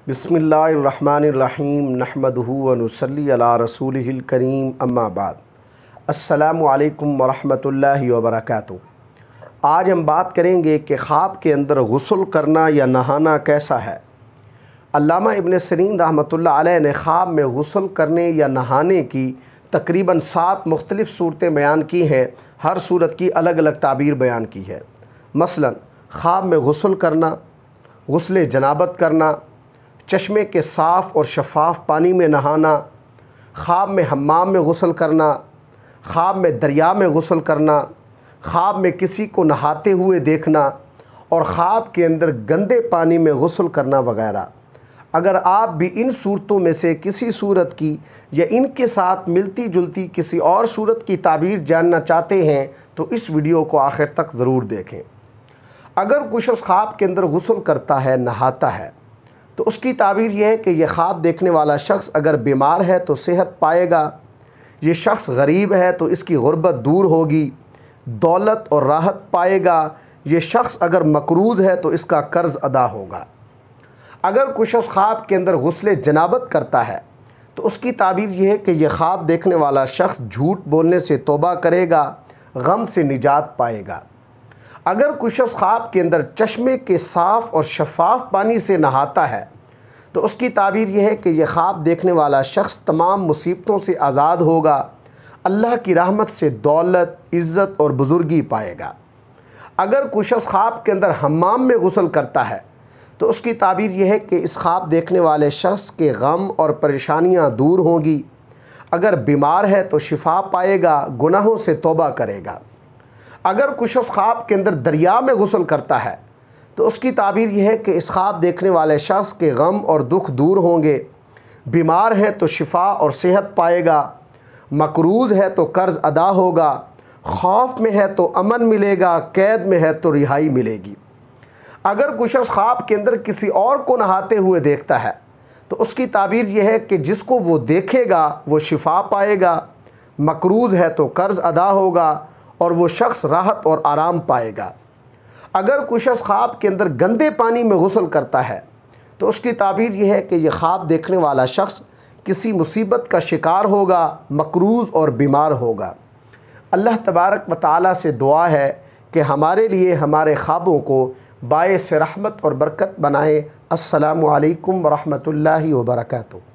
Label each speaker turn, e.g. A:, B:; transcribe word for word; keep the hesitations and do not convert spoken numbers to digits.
A: بسم اللہ الرحمن الرحیم نحمدہ و نصلی علی رسولہ الکریم اما بعد السلام علیکم ورحمۃ اللہ وبرکاتہ۔ آج ہم بات کریں گے کہ خواب کے اندر غسل کرنا یا نہانا کیسا ہے۔ علامہ ابن سیرین رحمۃ اللہ علیہ نے خواب میں غسل کرنے یا نہانے کی تقریباً سات مختلف صورتیں بیان کی ہیں، ہر صورت کی الگ الگ تعبیر بیان کی ہے۔ مثلا خواب میں غسل کرنا، غسل جنابت کرنا، چشمے کے صاف اور شفاف پانی میں نہانا، خواب میں حمام میں غسل کرنا، خواب میں دریا میں غسل کرنا، خواب میں کسی کو نہاتے ہوئے دیکھنا اور خواب کے اندر گندے پانی میں غسل کرنا وغیرہ۔ اگر آپ بھی ان صورتوں میں سے کسی صورت کی یا ان کے ساتھ ملتی جلتی کسی اور صورت کی تعبیر جاننا چاہتے ہیں تو اس ویڈیو کو آخر تک ضرور دیکھیں۔ اگر کوئی شخص خواب کے اندر غسل کرتا ہے، نہاتا ہے، تو اس کی تعبیر یہ ہے کہ یہ خواب دیکھنے والا شخص اگر بیمار ہے تو صحت پائے گا، یہ شخص غریب ہے تو اس کی غربت دور ہوگی، دولت اور راحت پائے گا، یہ شخص اگر مقروض ہے تو اس کا قرض ادا ہوگا۔ اگر کوئی شخص خواب کے اندر غسل جنابت کرتا ہے تو اس کی تعبیر یہ ہے کہ یہ خواب دیکھنے والا شخص جھوٹ بولنے سے توبہ کرے گا، غم سے نجات پائے گا۔ اگر کوئی شخص خواب کے اندر چشمے کے صاف اور شفاف پانی سے نہاتا ہے تو اس کی تعبیر یہ ہے کہ یہ خواب دیکھنے والا شخص تمام مصیبتوں سے آزاد ہوگا، اللہ کی رحمت سے دولت، عزت اور بزرگی پائے گا۔ اگر کوئی شخص خواب کے اندر حمام میں غسل کرتا ہے تو اس کی تعبیر یہ ہے کہ اس خواب دیکھنے والے شخص کے غم اور پریشانیاں دور ہوں گی، اگر بیمار ہے تو شفا پائے گا، گناہوں سے توبہ کرے گا۔ اگر کوئی شخص خواب کے اندر دریا میں غسل کرتا ہے تو اس کی تعبیر یہ ہے کہ اس خواب دیکھنے والے شخص کے غم اور دکھ دور ہوں گے، بیمار ہے تو شفا اور صحت پائے گا، مقروض ہے تو قرض ادا ہوگا، خوف میں ہے تو امن ملے گا، قید میں ہے تو رہائی ملے گی۔ اگر کوئی شخص خواب کے اندر کسی اور کو نہاتے ہوئے دیکھتا ہے تو اس کی تعبیر یہ ہے کہ جس کو وہ دیکھے گا وہ شفا پائے گا، مقروض ہے تو قرض ادا ہوگا اور وہ شخص راحت اور آرام پائے گا۔ اگر کوئی شخص خواب کے اندر گندے پانی میں غسل کرتا ہے تو اس کی تعبیر یہ ہے کہ یہ خواب دیکھنے والا شخص کسی مصیبت کا شکار ہوگا، مقروض اور بیمار ہوگا۔ اللہ تبارک و تعالیٰ سے دعا ہے کہ ہمارے لیے ہمارے خوابوں کو باعث رحمت اور برکت بنائے۔ السلام علیکم ورحمۃ اللہ وبرکاتہ۔